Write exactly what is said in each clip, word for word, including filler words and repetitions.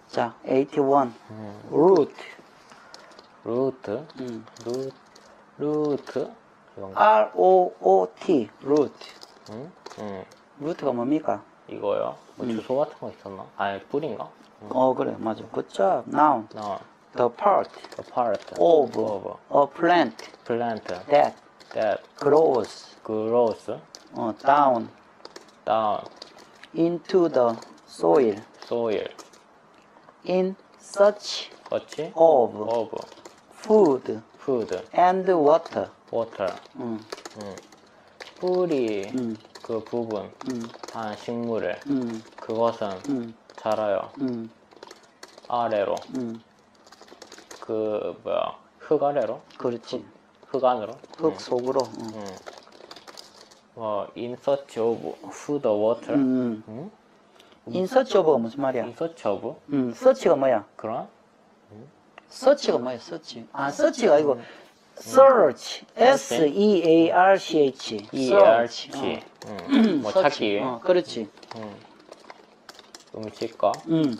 자, eighty-one. 음. root. 루트. 음. 루, 루트. 이건가? R O O T. root. 응? 응. 루트가 뭡니까? 이거요? 뭐 음. 주소 같은 거 있었나? 아니, 뿌리인가? 응. 어, 그래, 맞아. Good job. Now, 나, the part the part of of a plant plant that that grows grows 어, down down into the soil soil. in search 그렇지? of of food food, and water. water. 음, 응. 뿌리 음, 그 부분 음, 한 식물을 음, 그것은 음, 자라요. 음, 아래로 음. 그 뭐야 흙 아래로 그렇지. 흙 안으로. 흙 속으로. 음. 응. 뭐 in search of food or water. 음, 응? in search of가 무슨 말이야? in search of 음, search가 뭐야? 그런 search가 뭐야? search. 아, search가 아니고 search. S E A R C H. E R C. search. 응. 뭐 search. 찾기. 어, 그렇지. 응. 음식과 음,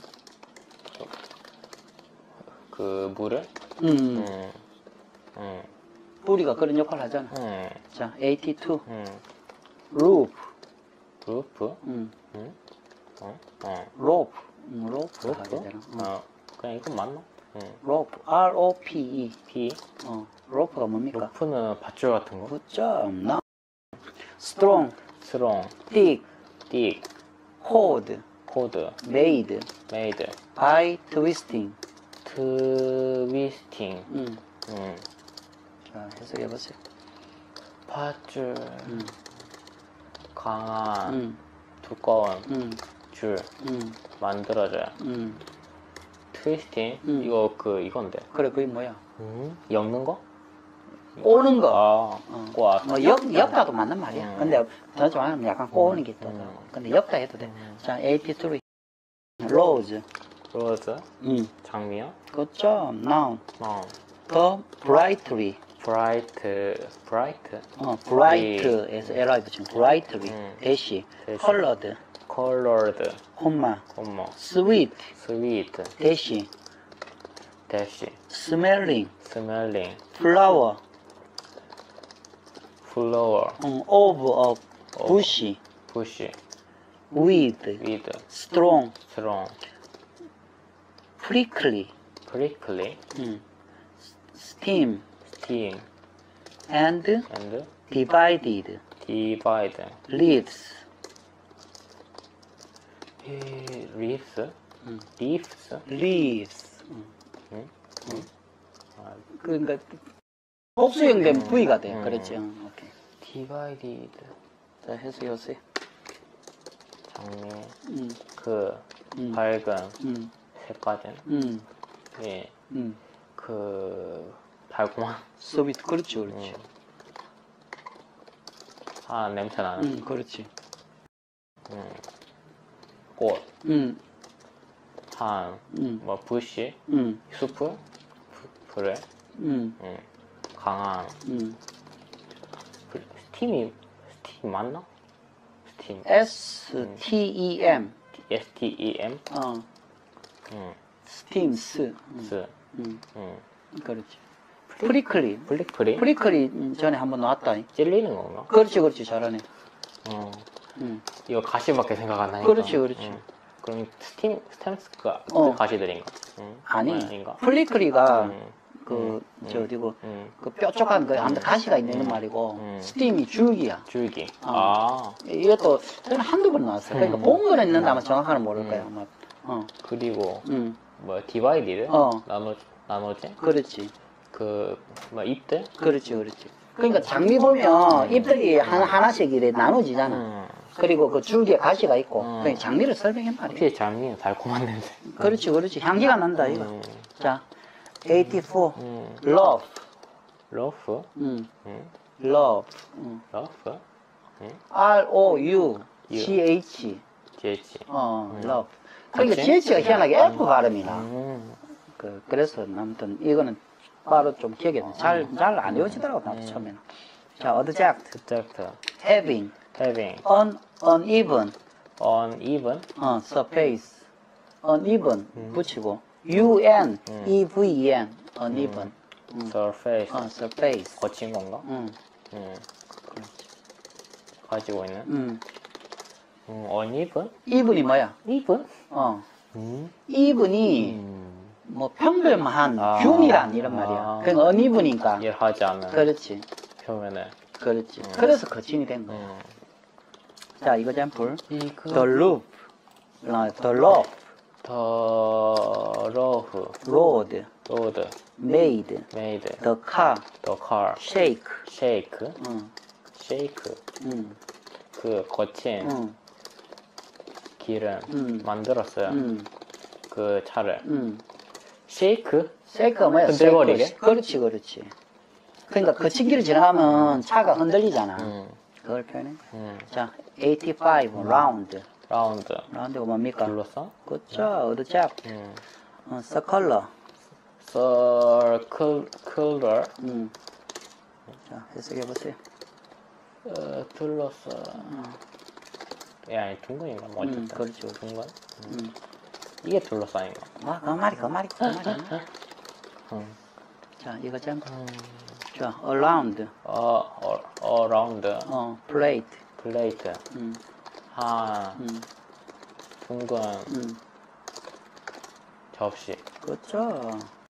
그 물을. 음. 응. 응. 뿌리가 그런 역할을 하잖아. 응. 자, eighty-two. 응. roof. 루프. 음, 응. 어. 어. rope. 음, rope 하게 루프. 되나? 음. 어. 그냥 이건 맞나? 응. rope. R O P E. P. 어, rope가 뭡니까? 루프는 밧줄 같은 거. Good job. Now, strong, 스롱. thick, 딕. hold, 코드. made 메이드. by twisting. 트위스팅. 음, 응. 자, 해석해 보세요. 밧줄. 음, 강한 음, 두꺼운 음, 줄 음, 만들어져요. 음. 트위스팅. 음. 이거 그 이건데. 그래, 그게 뭐야? 음. 엮는 거? 꼬는 거. 아. 어. 꼬아. 뭐 역, 역다도 맞는 말이야. 음. 근데 더 좋아하면 약간 꼬는 게 있더라고. 음. 근데 역다 해도 돼. 음. 자, eighty-three. rose. 로즈. 음. 장미요. Good job. Now, 어. the brightly. 브라이트. 브라이트. 어, bright에서 li 붙이면 brightly. 음. 대시. 대시. colored. 컬러드. 콤마. 어머. sweet. 스위트. 대시. 대시. smelling. 스멜링. flower. 플로어. 음, of a bush. 부시. with. 위드. strong. 스롱. prickly. 프리클리. 음. steam. 스팀. and 앤드. divided. 디바이드. leaves. 리프스. 음. 리프스. leaves. 음. 응? 아, 그러니까 복수형 된 음. 부위가 돼. 음. 그렇지. 응, 오케이. 디바이디드. 자, 해석해보세요. 장미. 음, 그 음. 밝은 음, 색깔은 음, 예, 음. 그 달콤한 서비스, 그렇지, 그렇지. 음. 아 냄새 나는 음, 그렇지. 음. 꽃, 음, 한, 음, 뭐 부시, 음, 숲, 푸- 풀에 음, 음. 강한 음. 그 스팀이 스팀 맞나? 스팀 S T E M. S T E M 어, 음. steams. 음, 스 음, 음. 그렇지. 프리클리. 플리크리 프리클리 전에 한번 나왔다. 찔리는 건가? 그렇지, 그렇지, 잘하네. 어. 음, 이거 가시밖에 생각 안 나니까. 그렇지, 그렇지. 응. 그럼 스팀 스템스가 어. 그 가시들인가? 응. 아니, 아닌가? 플리클리가 응. 그, 응. 저, 어디고, 응. 그 뾰족한 그 아무튼 가시가 있는 음. 말이고, 음. 스팀이 줄기야. 줄기. 어. 아. 이것도 저는 한두 번 나왔어요. 그러니까 음. 본 거는 있는데 아마 정확하게는 모를 음. 거야. 아마. 어, 그리고 음, 뭐 디바이디드? 어. 나눠 나머지? 그렇지, 그뭐 잎들? 그렇지, 그렇지. 그러니까 장미 보면 음. 잎들이 하나 하나씩 이래 나눠지잖아. 음. 그리고 그 줄기에 가시가 있고, 음. 그러니까 장미를 설명한 말이야. 확실히 장미는 달콤한 냄새. 그렇지, 그렇지. 향기가 난다 이거. 음. 자, eighty-four. 음. love. 러프? 음, 응. love. 음. 러프? 응. R O U G H. 지에치. 어, 음. love. 그러니까 그치? 지에치가 희한하게 F 발음이 나. 음. 그, 그래서 아무튼 이거는 바로 좀 기억이 나. 잘, 잘 안 외워지더라고, 나도 음. 처음에는. 자, object. subject. having having an uneven uneven 어, surface. uneven 붙이고 un, even, uneven. surface. 어, surface. 거친 건가? 응, 음. 그렇지. 가지고 있는. 응. 음, uneven? even이 뭐야? even? 어, 음. even이 음. 뭐 평범한 아. 균이란 이런 아. 말이야. 그러니까 uneven이니까. 일하지 않는 그렇지, 표면에. 그렇지. 그래서 거친이 된 거야. 음. 자, 이거 잼플. 이거 The loop, 어, the loop, 더 rough road, road made, made the car, the car shake. shake 응, shake 응, 그 거친 응, 길은 음. 만들었어요. 응, 그 차를 응. shake 쉐이크가 뭐야? 흔들거리게? 쉐이크. 그렇지, 그렇지. 그러니까 거친 길을 지나가면 차가 흔들리잖아. 음. 그걸 표현해. 음. 자, eighty-five, round. 라운드 라운드가 뭡니까? 둘러싸 그쵸, 어드잡. 음. 어, circular. circular 음. 자, 해석해보세요. 어, 둘러싸 야, 아니 둥근인가? 뭐 어쨌든 음, 그렇죠. 둥근? 음. 이게 둘러싸인가? 아, 그 말이, 그 말이, 그 말이. 음. 자, 이거 좀. 자, around. 어, 어, around 어, plate. 플레이트 음, 한 음, 둥근 음. 접시 그렇죠.